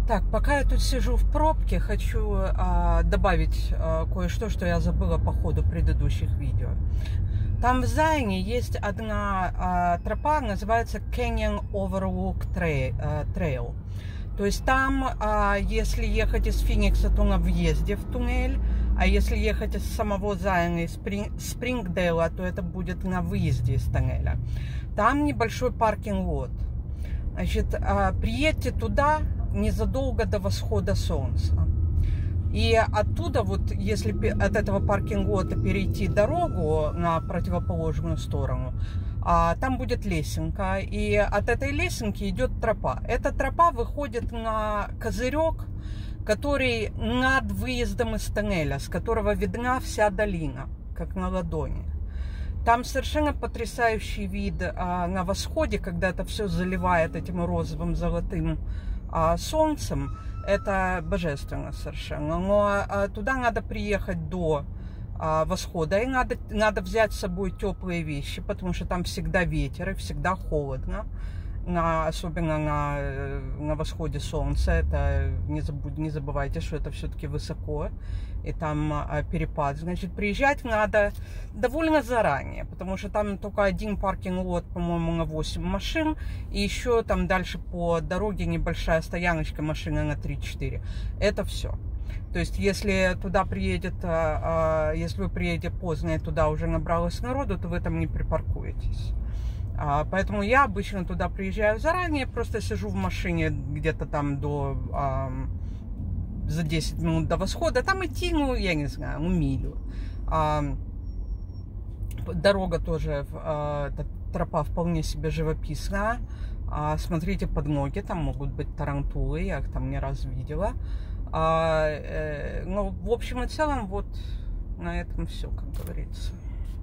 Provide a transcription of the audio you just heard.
Так, пока я тут сижу в пробке, хочу добавить кое-что, что я забыла по ходу предыдущих видео. Там в Зайне есть одна тропа, называется Canyon Overlook Trail. То есть там, если ехать из Феникса, то на въезде в туннель, а если ехать из самого Зайна, из Спрингдейла, то это будет на выезде из туннеля. Там небольшой паркинг-лот. Значит, приедьте туда незадолго до восхода солнца. И оттуда, вот если от этого паркинг-лота перейти дорогу на противоположную сторону, там будет лесенка, и от этой лесенки идет тропа. Эта тропа выходит на козырек, который над выездом из тоннеля, с которого видна вся долина, как на ладони. Там совершенно потрясающий вид на восходе, когда это все заливает этим розовым золотым солнцем. Это божественно совершенно. Но туда надо приехать до восхода, и надо взять с собой теплые вещи, потому что там всегда ветер и всегда холодно. Особенно на восходе солнца. Это не забывайте, что это все-таки высоко, и там перепад. Значит, приезжать надо довольно заранее, потому что там только один паркинг-лот, по-моему, на 8 машин, и еще там дальше по дороге небольшая стояночка, машина на 3-4. Это все. То есть, если туда приедет, если вы приедете поздно и туда уже набралось народу, то вы там не припаркуетесь. Поэтому я обычно туда приезжаю заранее, просто сижу в машине где-то там за 10 минут до восхода. Там идти, я не знаю, милю. Дорога тоже, тропа вполне себе живописная. Смотрите под ноги, там могут быть тарантулы, я их там не раз видела. В общем и целом, вот на этом все, как говорится.